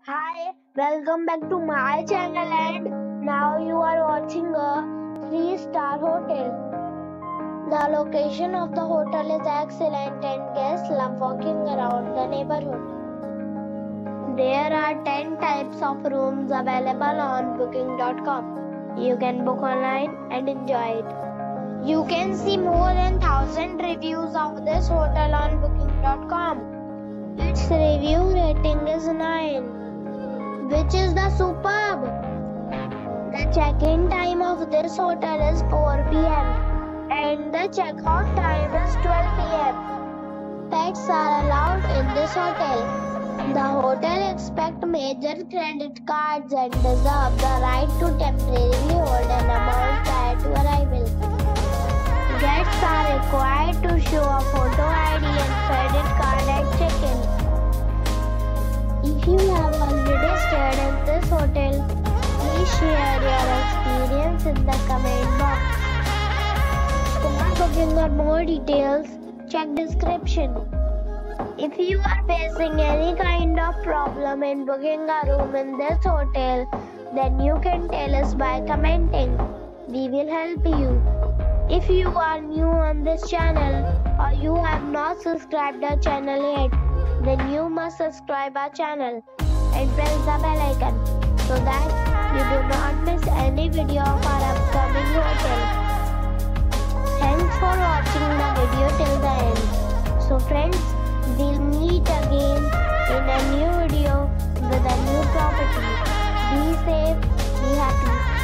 Hi, welcome back to my channel and now you are watching a 3-star hotel. The location of the hotel is excellent and guests love walking around the neighborhood. There are 10 types of rooms available on booking.com. You can book online and enjoy it. You can see more than 1,000 reviews of this hotel on booking.com. Its review rating is 9. Which is the superb. The check-in time of this hotel is 4 p.m. and the check-out time is 12 p.m. Pets are allowed in this hotel. The hotel accepts major credit cards and reserves the right to temporarily hold an amount prior to arrival. Guests are required to show a photo ID and credit card at check-in. If you have already stayed in this hotel, please share your experience in the comment box. For booking or more details, check description. If you are facing any kind of problem in booking a room in this hotel, then you can tell us by commenting. We will help you. If you are new on this channel or you have not subscribed our channel yet, then you must subscribe our channel and press the bell icon so that you do not miss any video of our upcoming hotel. Thanks for watching the video till the end. So friends, we'll meet again in a new video with a new property. Be safe, be happy.